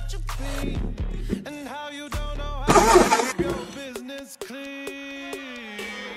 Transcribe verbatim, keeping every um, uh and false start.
such a fiend, and how you don't know how to keep your business clean.